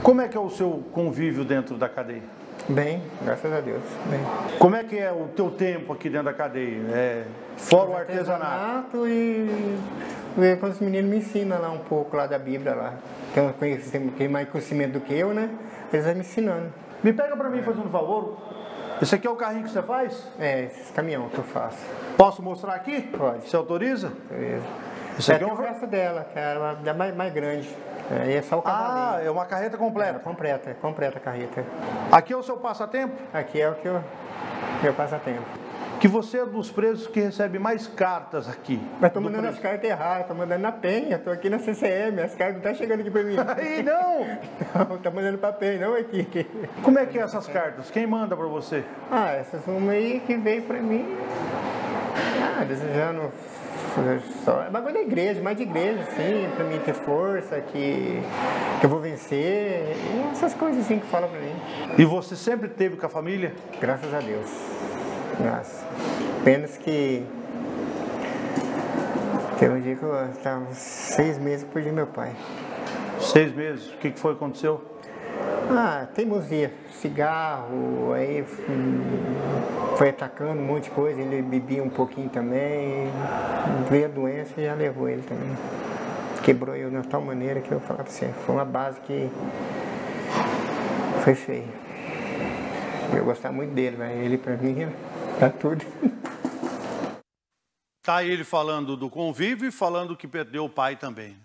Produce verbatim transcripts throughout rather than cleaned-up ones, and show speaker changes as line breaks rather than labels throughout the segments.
Como é que é o seu convívio dentro da cadeia?
Bem, graças a Deus, bem.
Como é que é o teu tempo aqui dentro da cadeia? É, fora o artesanato?
Artesanato e, e quando os meninos me ensinam lá um pouco lá da Bíblia lá. Tem, tem mais conhecimento do que eu, né? Eles vão me ensinando.
Me pega pra mim, fazendo um favor. Esse aqui é o carrinho que você faz?
É, esse caminhão que eu faço.
Posso mostrar aqui?
Pode.
Você autoriza?
Beleza.
Isso aqui é,
é
um...
o resto dela, que é uma, mais, mais grande. Aí é só o cavalinho.
Ah, é uma carreta completa?
É, completa, é completa a carreta.
Aqui é o seu passatempo?
Aqui é o que eu, meu passatempo.
Que você é dos presos que recebe mais cartas aqui.
Mas tô mandando as cartas erradas, tô mandando na Penha, tô aqui na C C M, as cartas não estão chegando aqui pra mim.
Aí não!
Não, tá mandando pra Penha, não aqui.
Como é que é essas cartas? Quem manda pra você?
Ah, essas uma aí que veio pra mim, ah, desejando só, é bagulho da igreja, mais de igreja, assim, pra mim ter força, que, que eu vou vencer, e essas coisas assim que falam pra mim.
E você sempre teve com a família?
Graças a Deus. Graças. Apenas que teve um dia que eu estava seis meses que perdi meu pai.
Seis meses? O que que foi que aconteceu?
Ah, teimosia, cigarro, aí hum, foi atacando um monte de coisa, ele bebia um pouquinho também, veio a doença e já levou ele também. Quebrou eu de tal maneira que eu falava pra você, foi uma base que foi feia. Eu gostava muito dele, mas ele pra mim tá tudo.
Tá ele falando do convívio e falando que perdeu o pai também.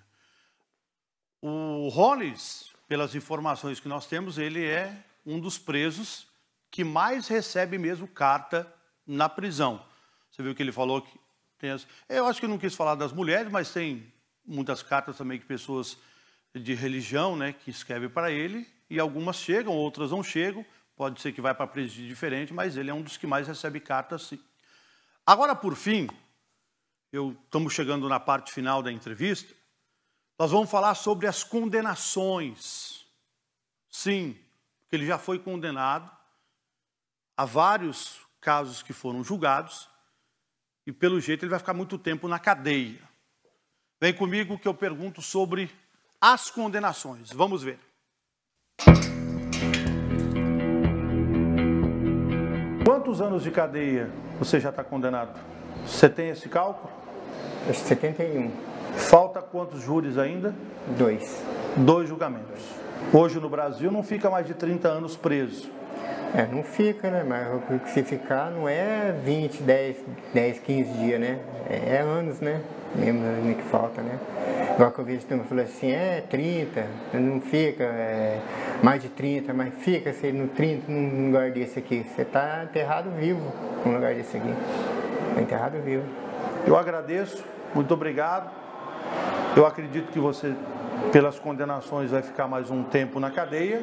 O Rollins, pelas informações que nós temos, ele é um dos presos que mais recebe mesmo carta na prisão. Você viu que ele falou que tem as... Eu acho que não quis falar das mulheres, mas tem muitas cartas também que pessoas de religião, né, que escrevem para ele, e algumas chegam, outras não chegam. Pode ser que vai para presídio diferente, mas ele é um dos que mais recebe cartas, sim. Agora, por fim, eu, estamos chegando na parte final da entrevista, nós vamos falar sobre as condenações. Sim, porque ele já foi condenado a vários casos que foram julgados e, pelo jeito, ele vai ficar muito tempo na cadeia. Vem comigo que eu pergunto sobre as condenações. Vamos ver. Quantos anos de cadeia você já está condenado? Você tem esse cálculo?
setenta e um.
Falta quantos júris ainda?
Dois.
Dois julgamentos. Hoje no Brasil não fica mais de trinta anos preso.
É, não fica, né? Mas se ficar não é vinte, dez, dez, quinze dias, né? É, é anos, né? Mesmo que falta, né? Igual que eu vejo também falou assim, é trinta, não fica é, mais de trinta, mas fica se no trinta num lugar desse aqui. Você está enterrado vivo num lugar desse aqui. Está enterrado vivo.
Eu agradeço, muito obrigado. Eu acredito que você, pelas condenações, vai ficar mais um tempo na cadeia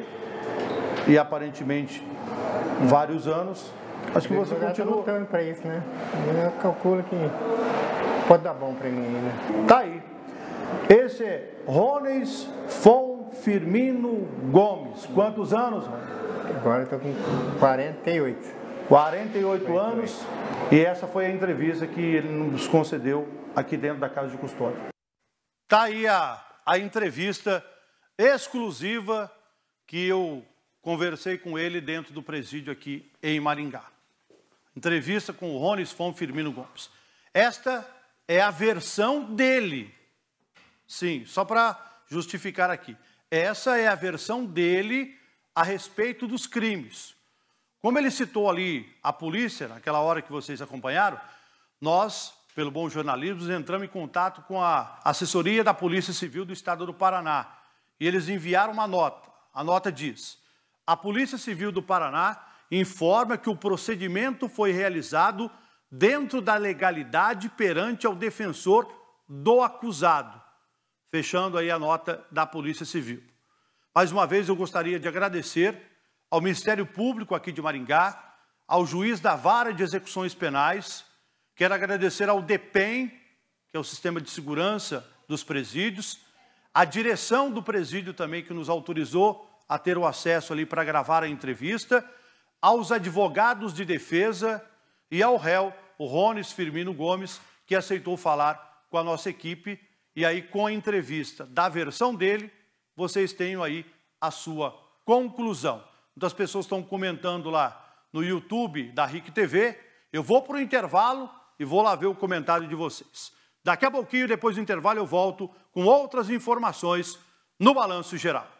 e aparentemente vários anos. Acho que você
continua. Eu tô lutando para isso, né? Eu calculo que pode dar bom para mim ainda.
Tá aí. Esse é Rollins Fon Firmino Gomes. Quantos anos?
Agora eu tô com quarenta e oito.
quarenta e oito anos. E essa foi a entrevista que ele nos concedeu aqui dentro da Casa de Custódia. Tá aí a, a entrevista exclusiva que eu conversei com ele dentro do presídio aqui em Maringá. Entrevista com o Rollins Fon Firmino Gomes. Esta é a versão dele. Sim, só para justificar aqui. Essa é a versão dele a respeito dos crimes. Como ele citou ali a polícia, naquela hora que vocês acompanharam, nós, pelo bom jornalismo, entramos em contato com a assessoria da Polícia Civil do Estado do Paraná. E eles enviaram uma nota. A nota diz: a Polícia Civil do Paraná informa que o procedimento foi realizado dentro da legalidade perante ao defensor do acusado. Fechando aí a nota da Polícia Civil. Mais uma vez eu gostaria de agradecer ao Ministério Público aqui de Maringá, ao juiz da Vara de Execuções Penais, quero agradecer ao DEPEN, que é o Sistema de Segurança dos Presídios, a direção do presídio também que nos autorizou a ter o acesso ali para gravar a entrevista, aos advogados de defesa e ao réu, o Rollins Firmino Gomes, que aceitou falar com a nossa equipe. E aí, com a entrevista da versão dele, vocês têm aí a sua conclusão. Muitas pessoas estão comentando lá no YouTube da R I C T V. Eu vou para o intervalo e vou lá ver o comentário de vocês. Daqui a pouquinho, depois do intervalo, eu volto com outras informações no Balanço Geral.